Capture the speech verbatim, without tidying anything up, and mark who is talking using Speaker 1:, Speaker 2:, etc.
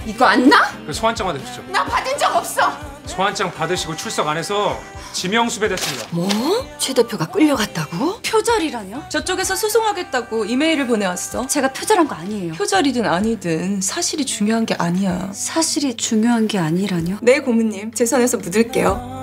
Speaker 1: 이거 안 나?
Speaker 2: 그 소환장 받으시죠.
Speaker 1: 나 받은 적 없어.
Speaker 2: 소환장 받으시고 출석 안 해서 지명수배됐습니다.
Speaker 3: 뭐? 최 대표가 끌려갔다고?
Speaker 1: 표절이라뇨?
Speaker 3: 저쪽에서 소송하겠다고 이메일을 보내왔어.
Speaker 1: 제가 표절한 거 아니에요.
Speaker 3: 표절이든 아니든 사실이 중요한 게 아니야.
Speaker 1: 사실이 중요한 게 아니라뇨?
Speaker 3: 네, 고모님. 제 손에서 묻을게요.